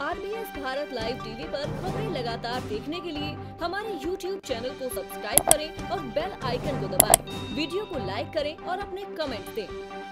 RBS Bharat live TV पर खबरें लगातार देखने के लिए हमारे यूट्यूब चैनल को सब्सक्राइब करें और बेल आइकन को दबाएं। वीडियो को लाइक करें और अपने कमेंट दें।